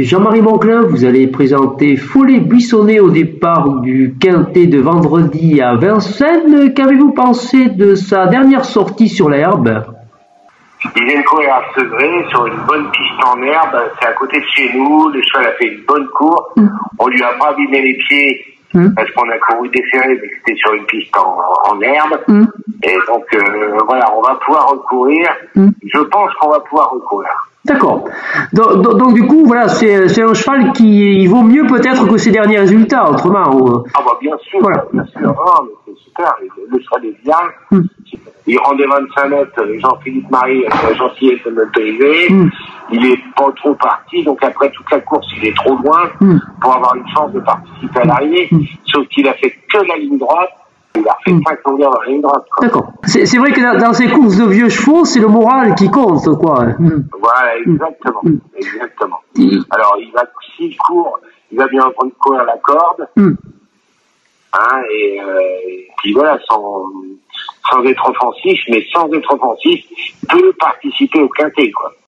Jean-Marie Monclin, vous allez présenter Follet-Buissonnet au départ du quintet de vendredi à Vincennes. Qu'avez-vous pensé de sa dernière sortie sur l'herbe? Il vient de courir à Sevré sur une bonne piste en herbe. C'est à côté de chez nous. Le cheval a fait une bonne course. On lui a pas abîmé les pieds parce qu'on a couru desserré, mais c'était sur une piste en herbe. Et donc voilà, on va pouvoir recourir. Je pense qu'on va pouvoir recourir. D'accord. Donc du coup, voilà, c'est un cheval qui vaut mieux peut-être que ses derniers résultats, autrement. Ah bah bien sûr, voilà. Bien sûr. Non, mais c'est super. Le cheval est bien. Il rend des 25 mètres. Jean-Philippe Marie a la gentillesse de m'autoriser. Il est pas trop parti, donc après toute la course, il est trop loin pour avoir une chance de participer à l'arrivée. Sauf qu'il a fait que la ligne droite. Il a fait 5 longueurs dans la ligne droite. D'accord. C'est vrai que dans ces courses de vieux chevaux, c'est le moral qui compte, quoi. Voilà, exactement. Exactement. Alors, s'il court, il va bien prendre courir la corde. Et puis voilà, sans être offensif, mais sans être offensif, peut participer au quintet, quoi.